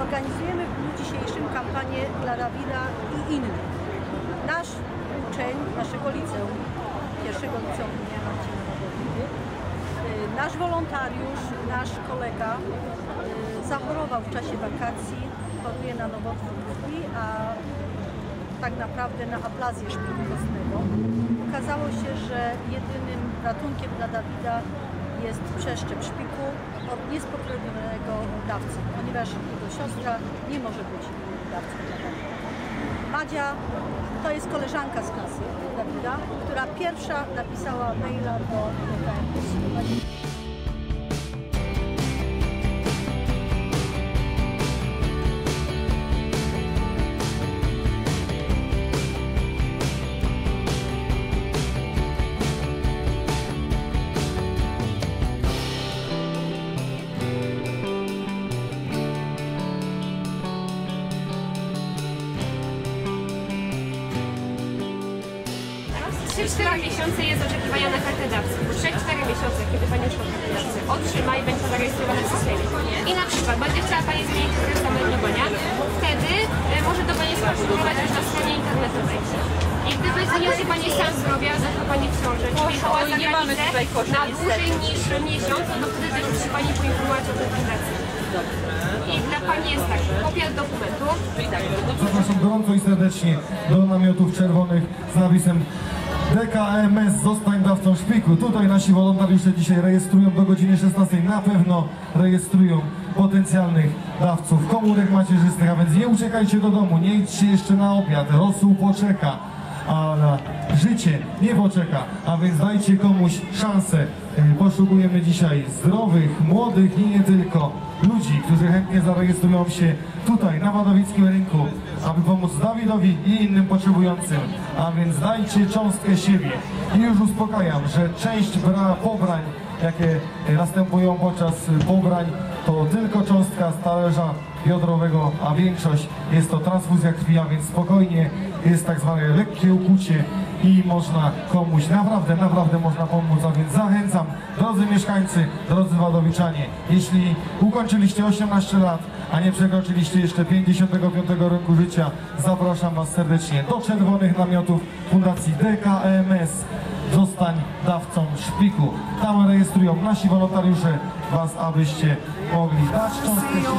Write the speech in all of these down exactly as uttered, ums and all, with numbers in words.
Organizujemy w dniu dzisiejszym kampanię dla Dawida i innych. Nasz uczeń naszego liceum, pierwszego liceum imienia Marcina Wadowity, nasz wolontariusz, nasz kolega zachorował w czasie wakacji, choruje na nowotwór krwi, a tak naprawdę na aplazję szpiku kostnego. Okazało się, że jedynym ratunkiem dla Dawida jest przeszczep szpiku od niespokrewnionego dawcy, ponieważ jego siostra nie może być dawcą dla Dawida. Madzia to jest koleżanka z klasy Dawida, która pierwsza napisała maila do D K M S. trzy cztery miesiące jest oczekiwania na kartę dawcy. Po trzy cztery miesiące, kiedy Pani już ma kartę dawcy, otrzyma i będzie zarejestrowana w systemie. I na przykład będzie chciała Pani zmienić adres zameldowania, wtedy e, może do Pani skonsultować już na stronie internetowej. I gdyby zaniosła Pani stan zdrowia, zaszła Pani w ciąży, czy wyjechała za granicę na dłużej niż miesiąc, to wtedy też musi Pani poinformować o refundacji. I dla Pani jest tak, kopia dokumentu. Zapraszam gorąco i serdecznie do namiotów czerwonych z napisem D K M S zostań dawcą szpiku. Tutaj nasi wolontariusze dzisiaj rejestrują do godziny szesnastej. Na pewno rejestrują potencjalnych dawców komórek macierzystych, a więc nie uciekajcie do domu, nie idźcie jeszcze na obiad, rosół poczeka, a na życie nie poczeka, a więc dajcie komuś szansę. Poszukujemy dzisiaj zdrowych, młodych i nie tylko ludzi, którzy chętnie zarejestrują się tutaj na wadowickim rynku, aby pomóc Dawidowi i innym potrzebującym. A więc dajcie cząstkę siebie. I już uspokajam, że część bra pobrań, jakie następują podczas pobrań, to tylko cząstka z talerza biodrowego, a większość jest to transfuzja krwi, a więc spokojnie jest tak zwane lekkie ukucie i można komuś naprawdę, naprawdę można pomóc, a więc zachęcam, drodzy mieszkańcy, drodzy wadowiczanie, jeśli ukończyliście osiemnaście lat, a nie przekroczyliście jeszcze pięćdziesiątego piątego roku życia, zapraszam Was serdecznie do czerwonych namiotów Fundacji D K M S. Zostań dawcą szpiku. Tam rejestrują nasi wolontariusze Was, abyście mogli dać cząstkę siebie.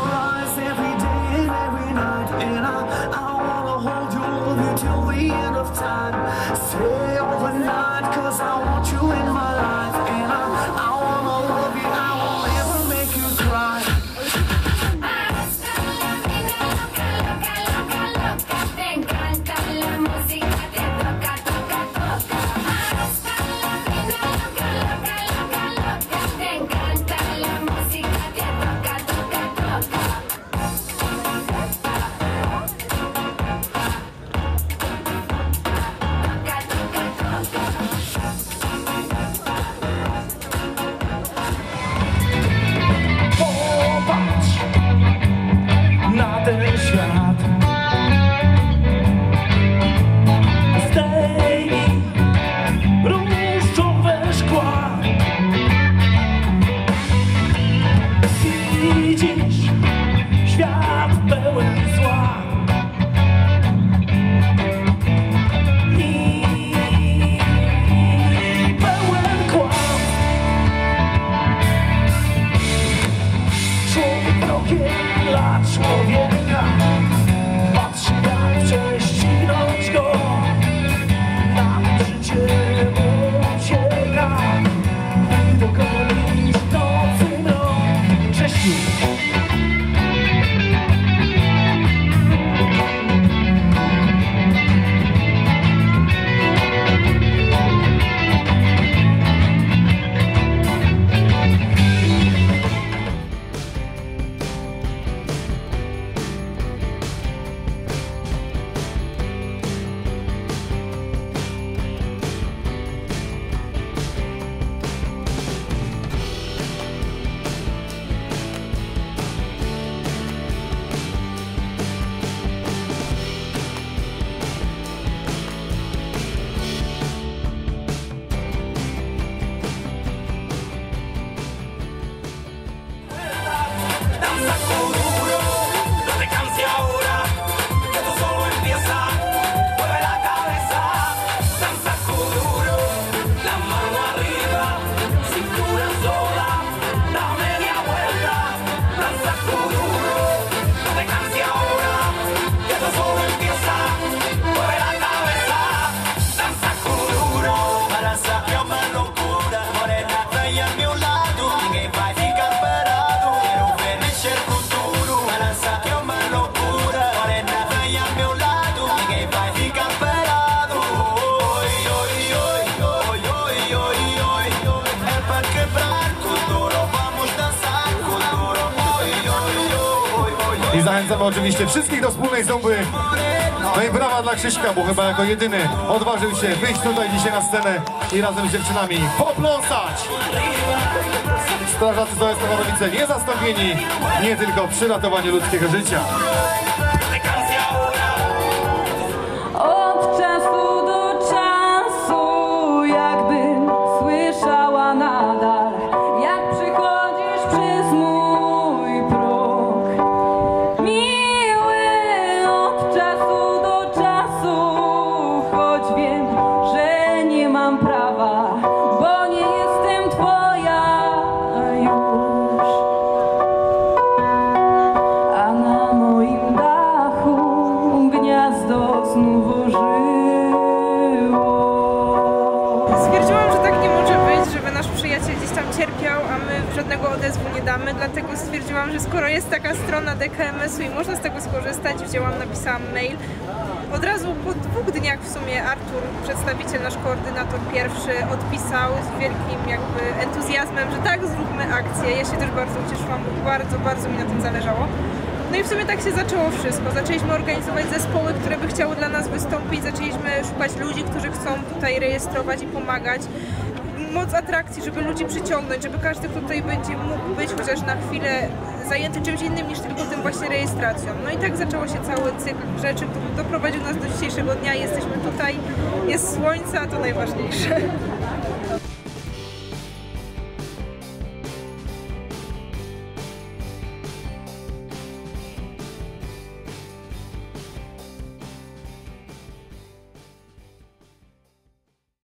I zachęcamy oczywiście wszystkich do wspólnej zumby. No i brawa dla Krzyśka, bo chyba jako jedyny odważył się wyjść tutaj dzisiaj na scenę i razem z dziewczynami popląsać. Strażacy z O S Nowonowice niezastąpieni nie tylko przy ratowaniu ludzkiego życia. Od czasu do czasu jakbym słyszała nadal, jak przychodzisz przez mój próg. Miły od czasu do czasu, choć wiem, że nie mam prawa, bo nie jestem twoja już. A na moim dachu gniazdo znów ożyło. Stwierdziłam, że tak nie może być, żeby nasz przyjaciel gdzieś tam cierpiał, a my żadnego odezwu nie damy, dlatego stwierdziłam, że skoro jest taka strona D K M S-u i można z tego skorzystać, wzięłam, napisałam mail. Od razu po dwóch dniach w sumie Artur, przedstawiciel, nasz koordynator pierwszy, odpisał z wielkim jakby entuzjazmem, że tak, zróbmy akcję. Ja się też bardzo ucieszyłam, bo bardzo, bardzo mi na tym zależało. No i w sumie tak się zaczęło wszystko. Zaczęliśmy organizować zespoły, które by chciały dla nas wystąpić, zaczęliśmy szukać ludzi, którzy chcą tutaj rejestrować i pomagać. Moc atrakcji, żeby ludzi przyciągnąć, żeby każdy, kto tutaj będzie mógł być chociaż na chwilę zajęty czymś innym niż tylko tym właśnie rejestracją. No i tak zaczęło się cały cykl rzeczy, który doprowadził nas do dzisiejszego dnia. Jesteśmy tutaj, jest słońce, a to najważniejsze.